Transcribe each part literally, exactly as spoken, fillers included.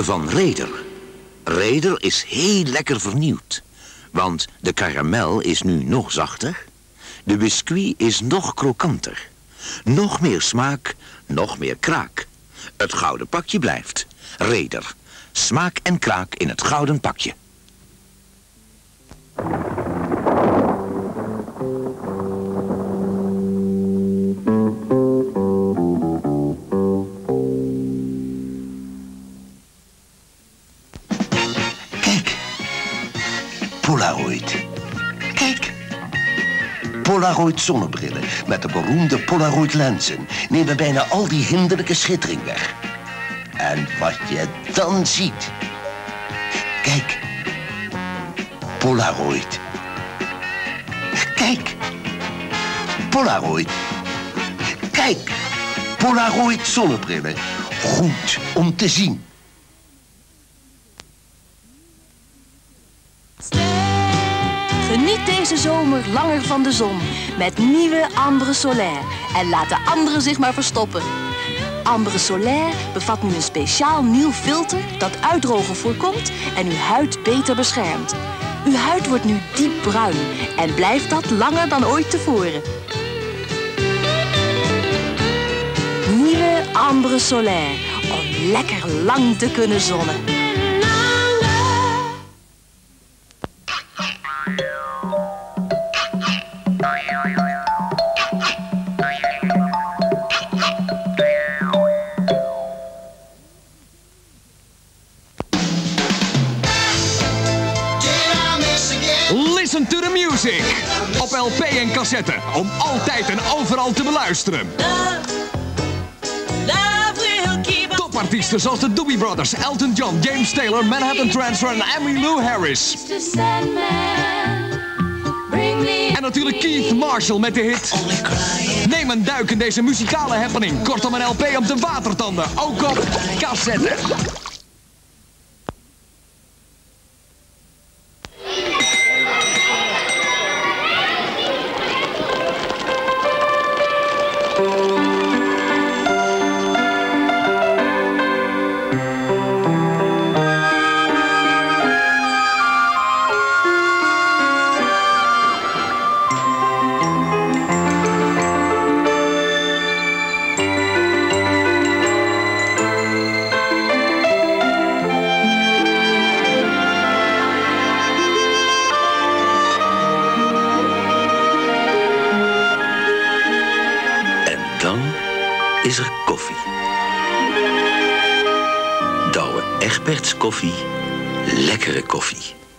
van Raider. Raider is heel lekker vernieuwd. Want de karamel is nu nog zachter. De biscuit is nog krokanter. Nog meer smaak, nog meer kraak. Het gouden pakje blijft. Raider. Smaak en kraak in het gouden pakje. Kijk. Polaroid. Kijk. Polaroid zonnebrillen met de beroemde Polaroid lenzen nemen bijna al die hinderlijke schittering weg. En wat je dan ziet. Kijk. Polaroid. Kijk. Polaroid. Kijk. Polaroid zonnebrillen. Goed om te zien. Geniet deze zomer langer van de zon met nieuwe Ambre Solaire. En laat de anderen zich maar verstoppen. Ambre Solaire bevat nu een speciaal nieuw filter dat uitdrogen voorkomt en uw huid beter beschermt. Uw huid wordt nu diep bruin en blijft dat langer dan ooit tevoren. Nieuwe Ambre Solaire, om lekker lang te kunnen zonnen. Listen to the music. Op L P en cassette. Om altijd en overal te beluisteren. Topartiesten zoals de Doobie Brothers, Elton John, James Taylor, Manhattan Transfer en Emmylou Harris. En natuurlijk Keith Marshall met de hit. Neem een duik in deze muzikale happening. Kortom een L P om te watertanden. Ook op cassette. Is er koffie. Douwe Egberts koffie. Lekkere koffie.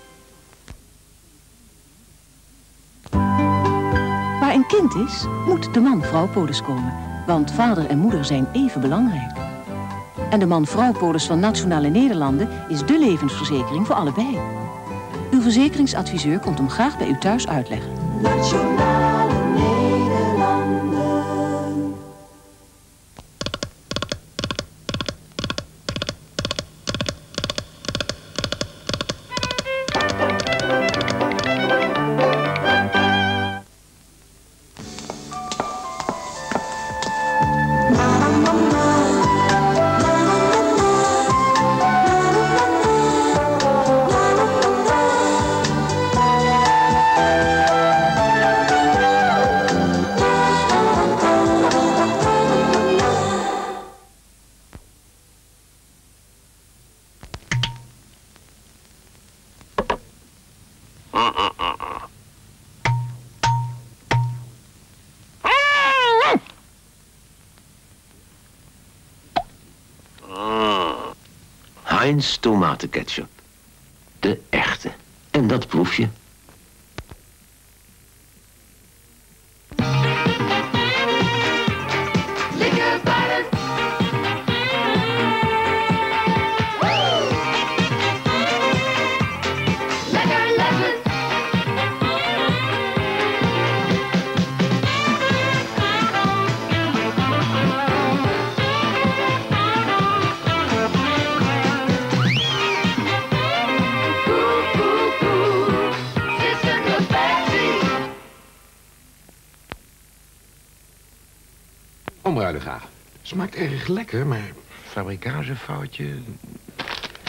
Waar een kind is, moet de man-vrouw-polis komen. Want vader en moeder zijn even belangrijk. En de man-vrouw-polis van Nationale Nederlanden is dé levensverzekering voor allebei. Uw verzekeringsadviseur komt hem graag bij u thuis uitleggen. Nationale Nederlanden. Heinz tomatenketchup. De echte. En dat proef je. Omruilen graag. Smaakt erg lekker, maar fabrikagefoutje...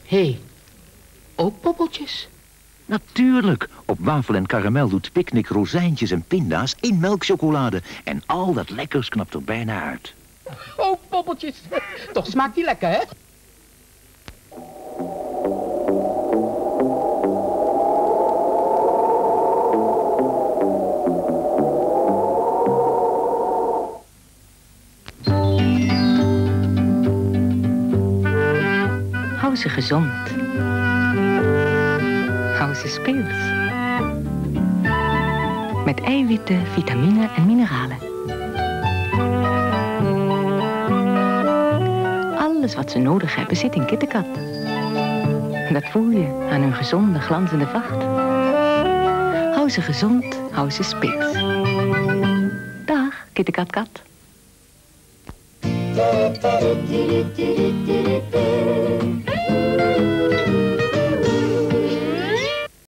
Hé, hey, ook poppeltjes? Natuurlijk. Op wafel en karamel doet Picnic rozijntjes en pinda's in melkchocolade. En al dat lekkers knapt er bijna uit. Ook poppeltjes. Toch smaakt die lekker, hè? Hou ze gezond. Hou ze speels. Met eiwitten, vitamine en mineralen. Alles wat ze nodig hebben zit in KitKat. Dat voel je aan hun gezonde, glanzende vacht. Hou ze gezond, hou ze speels. Dag, KitKat-kat.